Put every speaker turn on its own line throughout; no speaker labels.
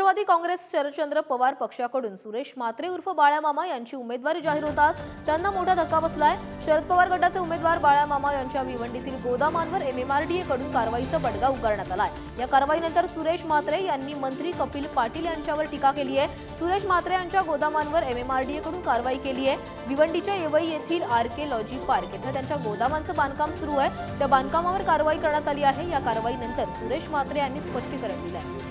राष्ट्रवादी काँग्रेस शरदचंद्र पवार पक्षाकडून सुरेश म्हात्रे उर्फ बाळामामा यांची उमेदवारी जाहीर होताच त्यांना मोठा धक्का बसलाय। शरद पवार गटाचे उमेदवार बाळामामा यांच्या भिवंडीतील गोदामांवर MMRDA कडून कारवाईचा बडगा उगारण्यात आलाय। या कारवाईनंतर सुरेश म्हात्रे यांनी मंत्री कपिल पाटील यांच्यावर टीका केली आहे। सुरेश म्हात्रे यांच्या गोदामांवर MMRDA कडून कारवाई केली आहे। भिवंडीच्या येवई येथील आर्किओलॉजी पार्क येथे त्यांच्या गोदामांचं बांधकाम सुरू आहे। त्या बांधकामावर कारवाई करण्यात आली आहे। या कारवाईनंतर सुरेश म्हात्रे यांनी स्पष्टीकरण दिलं आहे।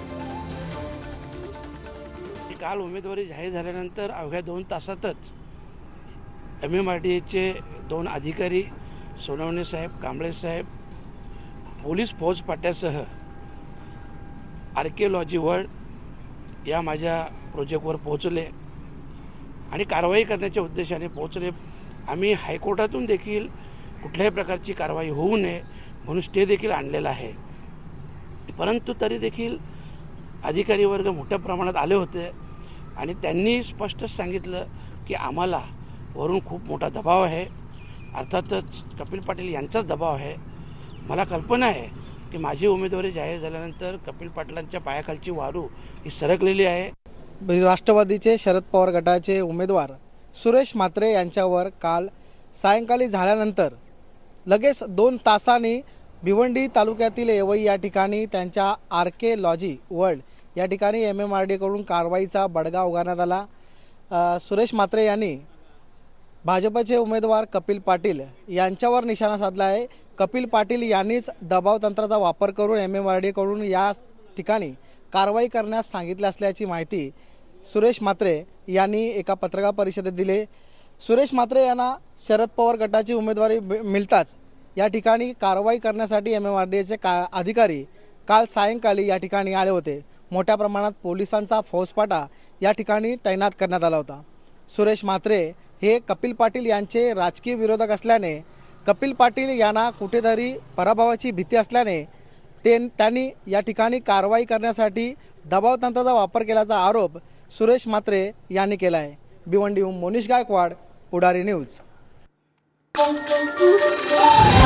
काल उमेदवारी जाहीर झाल्यानंतर अवघ्या 2 तासातच MMRDAचे 2 अधिकारी सोनवणे साहेब, कांबळे साहेब, पोलीस फौजफाट्यासह आर्किओलॉजी वर्ल्ड या माझ्या प्रोजेक्टवर पोहोचले आणि कारवाई करण्याच्या उद्देशाने पोहोचले। आम्ही हायकोर्टातून देखील कुठल्याही प्रकारची कारवाई होऊ नये म्हणून स्टे देखील आणलेला आहे, परंतु तरी देखील अधिकारी वर्ग मोठ्या प्रमाणात आले होते आणि त्यांनी स्पष्ट सांगितलं की आम्हाला वरून खूप मोठा दबाव आहे। अर्थातच कपिल पाटील यांचाच दबाव आहे। मला कल्पना आहे की माझी उमेदवारी जाहीर झाल्यानंतर कपिल पाटलांच्या पायाखालची वारू ही सरकलेली आहे।
राष्ट्रवादीचे शरद पवार गटाचे उमेदवार सुरेश म्हात्रे यांच्यावर काल सायंकाळी झाल्यानंतर लगेच 2 तासांनी भिवंडी तालुक्यातील येवई या ठिकाणी त्यांच्या आर्किओलॉजी वर्ल्ड या ठिकाणी MMRDA कडून कारवाईचा बडगा उगारण्यात आला। सुरेश म्हात्रे यांनी भाजपचे उमेदवार कपिल पाटील यांच्यावर निशाणा साधला आहे। कपिल पाटील यांनीच दबाव तंत्राचा वापर करून MMRDA कडून या ठिकाणी कारवाई करण्यास सांगितले असल्याची माहिती सुरेश म्हात्रे यांनी एका पत्रकार परिषदेत दिली। सुरेश म्हात्रे यांना शरद पवार गटाची उमेदवारी मिळताच या ठिकाणी कारवाई करण्यासाठी MMRDAचे अधिकारी काल सायंकाळी या ठिकाणी आले होते। मोठ्या प्रमाणात पोलिसांचा फौजफाटा या ठिकाणी तैनात करण्यात आला होता। सुरेश म्हात्रे हे कपिल पाटील यांचे राजकीय विरोधक असल्याने कपिल पाटील यांना कुठेतरी पराभवाची भीती असल्याने त्यांनी या ठिकाणी कारवाई करण्यासाठी दबाव तंत्राचा वापर केल्याचा आरोप सुरेश म्हात्रे यांनी केला आहे। भिवंडीहून मोनिश गायकवाड, पुढारी न्यूज।